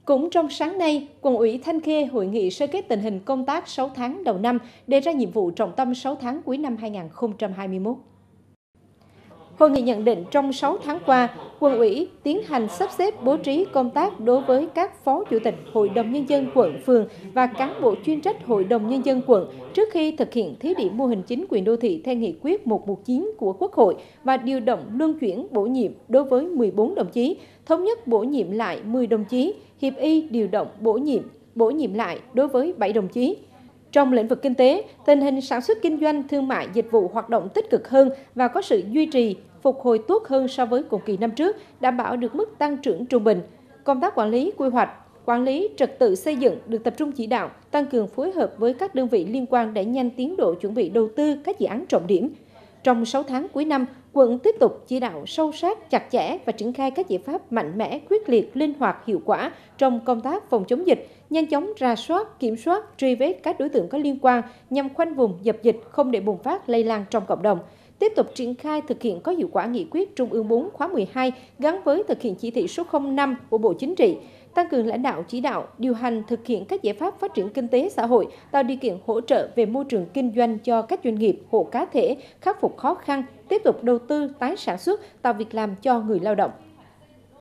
Cũng trong sáng nay, Quận ủy Thanh Khê hội nghị sơ kết tình hình công tác 6 tháng đầu năm, đề ra nhiệm vụ trọng tâm 6 tháng cuối năm 2021. Hội nghị nhận định trong 6 tháng qua, Quận ủy tiến hành sắp xếp bố trí công tác đối với các Phó Chủ tịch Hội đồng Nhân dân quận, phường và cán bộ chuyên trách Hội đồng Nhân dân quận trước khi thực hiện thí điểm mô hình chính quyền đô thị theo nghị quyết 119 của Quốc hội và điều động luân chuyển bổ nhiệm đối với 14 đồng chí, thống nhất bổ nhiệm lại 10 đồng chí, hiệp y điều động bổ nhiệm lại đối với 7 đồng chí. Trong lĩnh vực kinh tế, tình hình sản xuất kinh doanh, thương mại, dịch vụ hoạt động tích cực hơn và có sự duy trì, phục hồi tốt hơn so với cùng kỳ năm trước, đảm bảo được mức tăng trưởng trung bình. Công tác quản lý quy hoạch, quản lý trật tự xây dựng được tập trung chỉ đạo, tăng cường phối hợp với các đơn vị liên quan đẩy nhanh tiến độ chuẩn bị đầu tư các dự án trọng điểm. Trong 6 tháng cuối năm, quận tiếp tục chỉ đạo sâu sát, chặt chẽ và triển khai các giải pháp mạnh mẽ, quyết liệt, linh hoạt, hiệu quả trong công tác phòng chống dịch, nhanh chóng rà soát, kiểm soát, truy vết các đối tượng có liên quan nhằm khoanh vùng dập dịch, không để bùng phát lây lan trong cộng đồng. Tiếp tục triển khai thực hiện có hiệu quả nghị quyết Trung ương 4 khóa 12 gắn với thực hiện chỉ thị số 05 của Bộ Chính trị, tăng cường lãnh đạo chỉ đạo, điều hành thực hiện các giải pháp phát triển kinh tế xã hội, tạo điều kiện hỗ trợ về môi trường kinh doanh cho các doanh nghiệp, hộ cá thể, khắc phục khó khăn, tiếp tục đầu tư tái sản xuất, tạo việc làm cho người lao động.